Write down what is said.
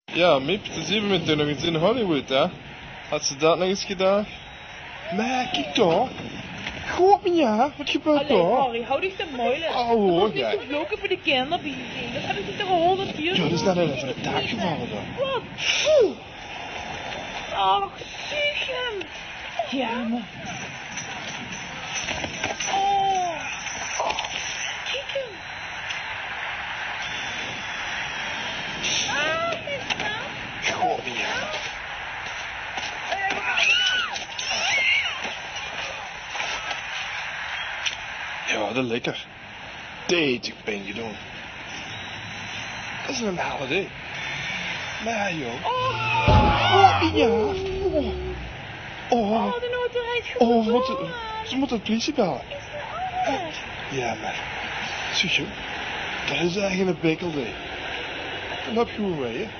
Ja, Miep, te zien we meteen nog eens in Hollywood, hè. Had ze dat nog eens gedaan? Maar kijk toch. Goed, ja, wat gebeurt Allee, daar? Harry, hou dich te muilen. Oh, Dat hoor was niet jij. te vloeken voor de kinderbiezen. Dat hebben ze toch al 100 keer Ja, dat is net gedaan? even het dak gevallen dan. Wat? Oeh. Ach, stiekem. Jammer. Oh. Stiekem. Ah, is dat? Goed, ja. Ja, dat is lekker. Deze ben je doen. Dat is een holiday. Maar joh. Oh, ja. Oh. Oh, de auto rijdt Oh, gewoon. ze moeten de politie bellen. Is dat alles? Ja, maar. Zie je, dat is eigenlijk een bekelding. Dan heb je gewoon mee, hè.